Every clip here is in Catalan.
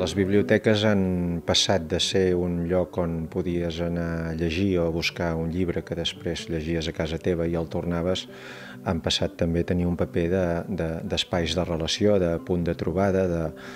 Les biblioteques han passat de ser un lloc on podies anar a llegir o a buscar un llibre que després llegies a casa teva i el tornaves, han passat també a tenir un paper d'espais de relació, de punt de trobada,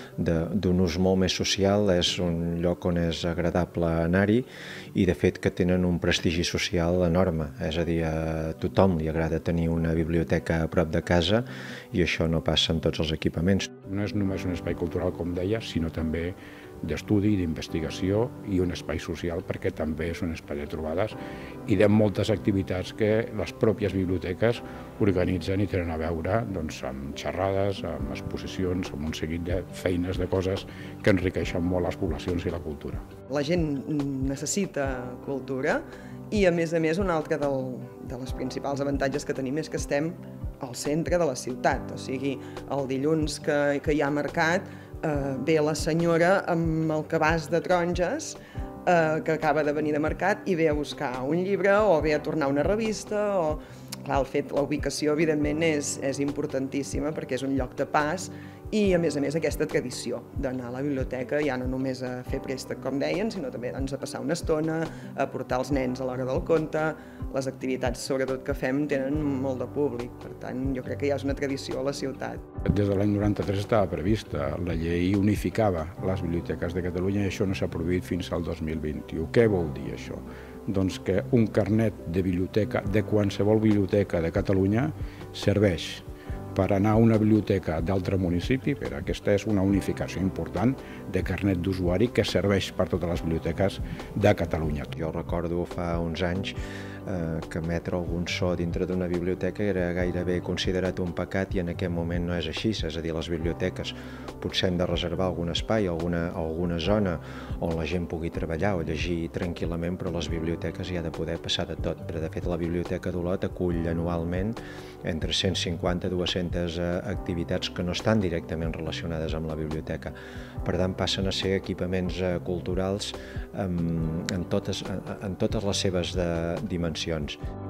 d'un ús molt més social. És un lloc on és agradable anar-hi i de fet que tenen un prestigi social enorme, és a dir, a tothom li agrada tenir una biblioteca a prop de casa i això no passa en tots els equipaments. No és només un espai cultural, com deia, sinó també d'estudi, d'investigació i un espai social, perquè també és un espai de trobades i de moltes activitats que les pròpies biblioteques organitzen i tenen a veure amb xerrades, amb exposicions, amb un seguit de feines, de coses que enriqueixen molt les poblacions i la cultura. La gent necessita cultura i, a més, un altre dels principals avantatges que tenim és que estem al centre de la ciutat. O sigui, el dilluns que hi ha mercat, ve la senyora amb el cabàs de taronges que acaba de venir de mercat i ve a buscar un llibre o ve a tornar una revista. Clar, la ubicació, evidentment, és importantíssima perquè és un lloc de pas i, a més, aquesta tradició d'anar a la biblioteca ja no només a fer préstec, com deien, sinó també a passar una estona, a portar els nens a l'hora del conte. Les activitats, sobretot, que fem tenen molt de públic, per tant, jo crec que ja és una tradició a la ciutat. Des de l'any 93 estava prevista, la llei unificava les biblioteques de Catalunya i això no s'ha produït fins al 2021. Què vol dir això? Doncs que un carnet de biblioteca, de qualsevol biblioteca de Catalunya, serveix per anar a una biblioteca d'altre municipi, però aquesta és una unificació important de carnet d'usuari que serveix per totes les biblioteques de Catalunya. Jo recordo fa uns anys que emetre algun so dintre d'una biblioteca era gairebé considerat un pecat i en aquest moment no és així, és a dir, les biblioteques potser hem de reservar algun espai, alguna zona on la gent pugui treballar o llegir tranquil·lament, però les biblioteques hi ha de poder passar de tot. De fet, la Biblioteca d'Olot acull anualment entre 150 i 200 activitats que no estan directament relacionades amb la biblioteca. Per tant, passen a ser equipaments culturals en totes les seves dimensions.